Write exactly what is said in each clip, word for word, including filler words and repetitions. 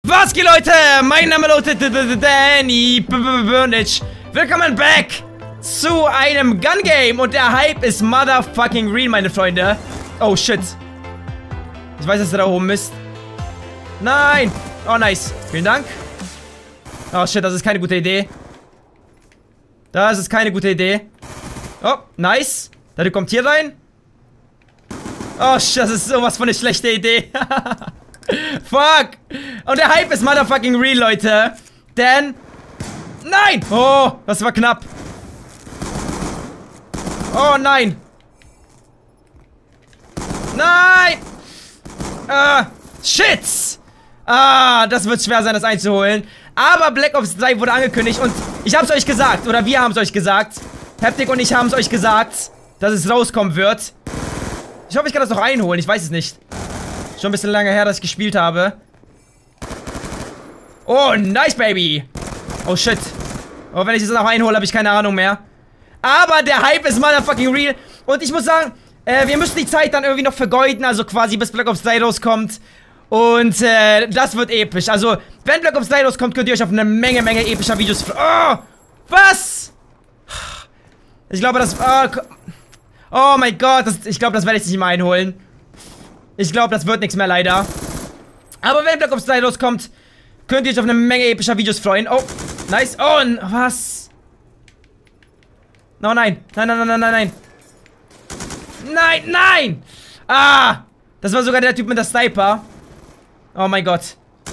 Was geht, Leute? Mein Name lautet Danny Burnage. Willkommen back zu einem Gun Game und der Hype ist motherfucking real, meine Freunde. Oh shit. Ich weiß, dass er da oben ist. Nein. Oh nice. Vielen Dank. Oh shit, das ist keine gute Idee. Das ist keine gute Idee. Oh, nice. Der kommt hier rein. Oh shit, das ist sowas von eine schlechte Idee. Fuck! Und der Hype ist motherfucking real, Leute. Denn... Nein! Oh, das war knapp. Oh, nein. Nein! Ah, shit! Ah, das wird schwer sein, das einzuholen. Aber Black Ops drei wurde angekündigt und ich hab's euch gesagt. Oder wir haben's euch gesagt. Haptic und ich haben's euch gesagt, dass es rauskommen wird. Ich hoffe, ich kann das noch einholen. Ich weiß es nicht. Schon ein bisschen lange her, dass ich gespielt habe. Oh, nice, baby. Oh, shit. Oh, wenn ich das noch einhole, habe ich keine Ahnung mehr. Aber der Hype ist motherfucking real. Und ich muss sagen, äh, wir müssen die Zeit dann irgendwie noch vergeuden. Also quasi bis Black Ops drei rauskommt. Und äh, das wird episch. Also, wenn Black Ops drei rauskommt, könnt ihr euch auf eine Menge, Menge epischer Videos... Oh, was? Ich glaube, das... Oh, oh mein Gott, das, ich glaube, das werde ich nicht mehr einholen. Ich glaube, das wird nichts mehr, leider. Aber wenn Black Ops drei loskommt, könnt ihr euch auf eine Menge epischer Videos freuen. Oh, nice. Oh, was? Oh, nein. Nein, nein, nein, nein, nein, nein. Nein, nein. Ah, das war sogar der Typ mit der Sniper. Oh mein Gott.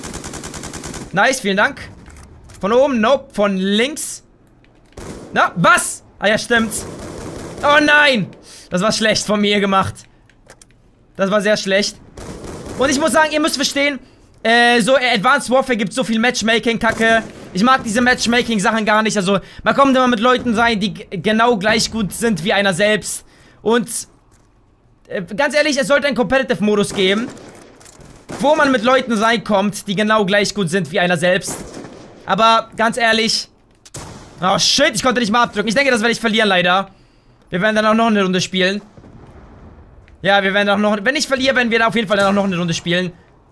Nice, vielen Dank. Von oben, nope. Von links. Na, was? Ah ja, stimmt. Oh nein. Das war schlecht von mir gemacht. Das war sehr schlecht. Und ich muss sagen, ihr müsst verstehen, äh, so äh, Advanced Warfare gibt so viel Matchmaking-Kacke. Ich mag diese Matchmaking-Sachen gar nicht. Also, man kommt immer mit Leuten rein, die genau gleich gut sind wie einer selbst. Und, äh, ganz ehrlich, es sollte einen Competitive-Modus geben, wo man mit Leuten reinkommt, die genau gleich gut sind wie einer selbst. Aber, ganz ehrlich... Oh, shit, ich konnte nicht mal abdrücken. Ich denke, das werde ich verlieren, leider. Wir werden dann auch noch eine Runde spielen. Ja, wir werden auch noch... Wenn ich verliere, werden wir da auf jeden Fall dann auch noch eine Runde spielen.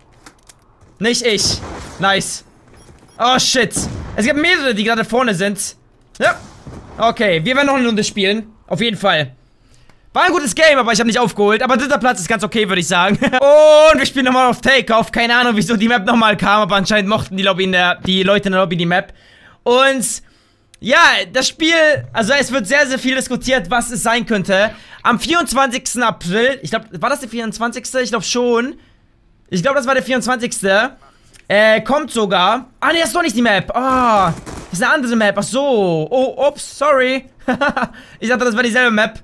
Nicht ich. Nice. Oh, shit. Es gibt mehrere, die gerade vorne sind. Ja. Okay, wir werden noch eine Runde spielen. Auf jeden Fall. War ein gutes Game, aber ich habe nicht aufgeholt. Aber dritter Platz ist ganz okay, würde ich sagen. Und wir spielen nochmal auf Takeoff. Keine Ahnung, wieso die Map nochmal kam. Aber anscheinend mochten die, Lobby in der, die Leute in der Lobby die Map. Und... Ja, das Spiel, also es wird sehr, sehr viel diskutiert, was es sein könnte. Am vierundzwanzigsten April, ich glaube, war das der vierundzwanzigste? Ich glaube schon. Ich glaube, das war der vierundzwanzigste Äh, kommt sogar. Ah, ne, das ist doch nicht die Map. Ah, oh, das ist eine andere Map. Ach so. Oh, ups, sorry. Ich dachte, das war dieselbe Map.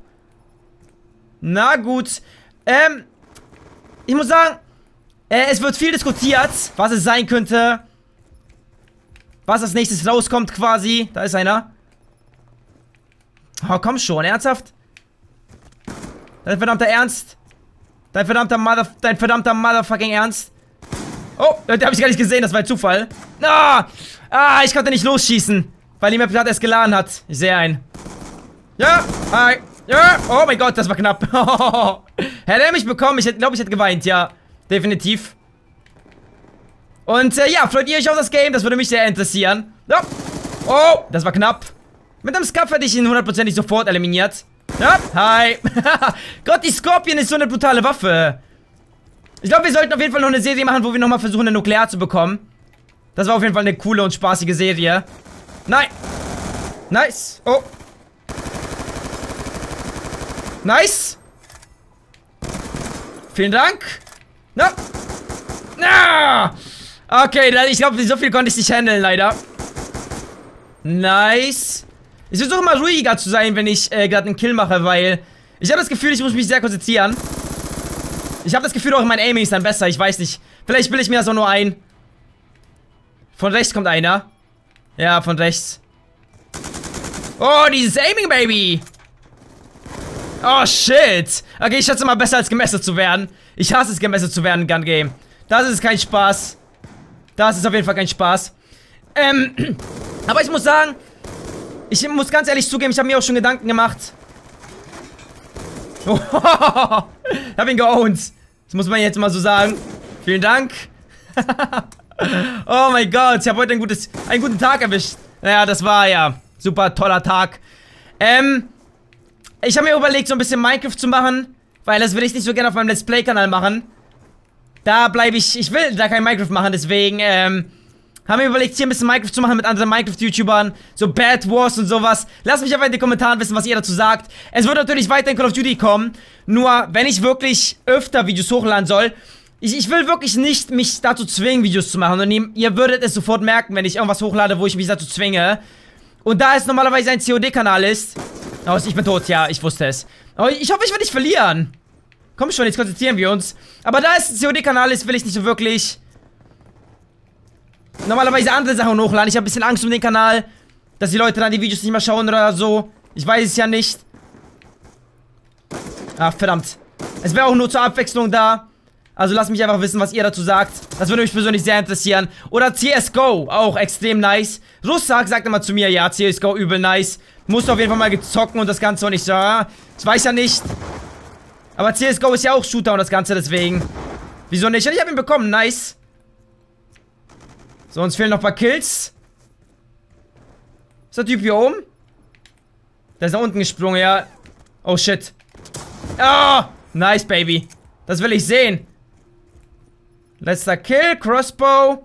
Na gut. Ähm, ich muss sagen, äh, es wird viel diskutiert, was es sein könnte. Was als nächstes rauskommt quasi. Da ist einer. Oh, komm schon, ernsthaft? Dein verdammter Ernst? Dein verdammter Mother... Dein verdammter Motherfucking Ernst? Oh, den hab ich gar nicht gesehen, das war ein Zufall. Ah, ah, ich konnte nicht losschießen, weil die Map gerade erst geladen hat. Ich sehe einen. Ja, hi. Ja, oh mein Gott, das war knapp. Hätte er mich bekommen, ich glaube, ich hätte geweint, ja. Definitiv. Und äh, ja, freut ihr euch auf das Game? Das würde mich sehr interessieren. Ja. Oh, das war knapp. Mit dem Scuff hätte ich ihn hundertprozentig sofort eliminiert. Ja, hi. Gott, die Scorpion ist so eine brutale Waffe. Ich glaube, wir sollten auf jeden Fall noch eine Serie machen, wo wir nochmal versuchen, eine Nuklear zu bekommen. Das war auf jeden Fall eine coole und spaßige Serie. Nein. Nice. Oh. Nice. Vielen Dank. Na. Na. Okay, ich glaube, so viel konnte ich nicht handeln, leider. Nice. Ich versuche mal ruhiger zu sein, wenn ich äh, gerade einen Kill mache, weil ich habe das Gefühl, ich muss mich sehr konzentrieren. Ich habe das Gefühl, auch mein Aiming ist dann besser, ich weiß nicht. Vielleicht will ich mir das auch nur ein. Von rechts kommt einer. Ja, von rechts. Oh, dieses Aiming, Baby. Oh, shit. Okay, ich schätze mal, besser als gemessert zu werden. Ich hasse es, gemessert zu werden, Gun Game. Das ist kein Spaß. Das ist auf jeden Fall kein Spaß. Ähm, aber ich muss sagen, ich muss ganz ehrlich zugeben, ich habe mir auch schon Gedanken gemacht. Oh, ich hab ihn geowned. Das muss man jetzt mal so sagen. Vielen Dank. Oh mein Gott, ich habe heute ein gutes, einen guten Tag erwischt. Naja, das war ja super toller Tag. Ähm, ich habe mir überlegt, so ein bisschen Minecraft zu machen, weil das will ich nicht so gerne auf meinem Let's Play-Kanal machen. Da bleibe ich, ich will da kein Minecraft machen, deswegen, ähm, haben wir überlegt, hier ein bisschen Minecraft zu machen mit anderen Minecraft-YouTubern, so Bad Wars und sowas. Lasst mich einfach in den Kommentaren wissen, was ihr dazu sagt. Es wird natürlich weiter in Call of Duty kommen, nur wenn ich wirklich öfter Videos hochladen soll, ich, ich will wirklich nicht mich dazu zwingen, Videos zu machen. Und ihr, ihr würdet es sofort merken, wenn ich irgendwas hochlade, wo ich mich dazu zwinge. Und da es normalerweise ein C O D-Kanal ist... Oh, ich bin tot, ja, ich wusste es. Aber ich hoffe, ich werde nicht verlieren. Komm schon, jetzt konzentrieren wir uns. Aber da es ein C O D-Kanal ist, will ich nicht so wirklich... normalerweise andere Sachen hochladen. Ich habe ein bisschen Angst um den Kanal, dass die Leute dann die Videos nicht mehr schauen oder so. Ich weiß es ja nicht. Ach, verdammt. Es wäre auch nur zur Abwechslung da. Also lasst mich einfach wissen, was ihr dazu sagt. Das würde mich persönlich sehr interessieren. Oder C S G O, auch extrem nice. Russak sagt immer zu mir, ja, C S G O übel nice. Musst auf jeden Fall mal gezocken und das Ganze. Und ich so, ja, ich weiß ja nicht. Aber C S G O ist ja auch Shooter und das Ganze, deswegen. Wieso nicht? Und ich habe ihn bekommen, nice. So, uns fehlen noch ein paar Kills. Ist der Typ hier oben? Der ist nach unten gesprungen, ja. Oh, shit. Oh, nice, Baby. Das will ich sehen. Letzter Kill, Crossbow.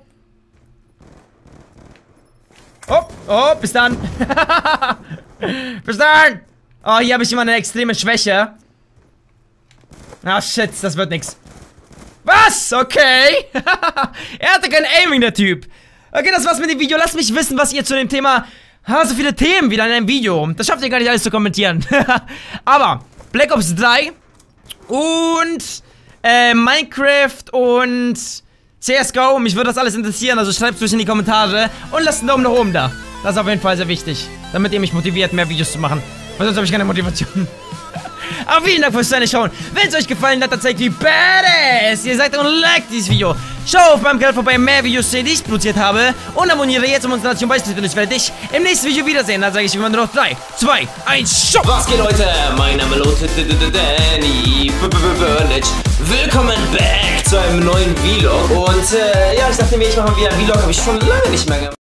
Oh, oh, bis dann. Bis dann. Oh, hier habe ich immer eine extreme Schwäche. Ah, shit, das wird nix. Was? Okay. Er hatte kein Aiming, der Typ. Okay, das war's mit dem Video. Lasst mich wissen, was ihr zu dem Thema... Ha, so viele Themen wieder in einem Video. Das schafft ihr gar nicht alles zu kommentieren. Aber Black Ops drei und äh, Minecraft und C S G O. Mich würde das alles interessieren, also schreibt es in die Kommentare und lasst einen Daumen nach oben da. Das ist auf jeden Fall sehr wichtig, damit ihr mich motiviert, mehr Videos zu machen. Weil sonst habe ich keine Motivation. Aber vielen Dank fürs Zuschauen. Wenn es euch gefallen hat, dann zeigt wie badass ihr seid und liked dieses Video. Schau auf meinem Kanal vorbei, mehr Videos, die ich produziert habe. Und abonniere jetzt, um uns Nation beizutreten. Und ich werde dich im nächsten Video wiedersehen. Dann sage ich immer nur noch drei, zwei, eins, Schau! Was geht, Leute? Mein Name lautet Danny Burnage. Willkommen back zu einem neuen Vlog. Und äh, ja, ich dachte mir, ich mache mal wieder einen Vlog. Habe ich schon lange nicht mehr gemacht.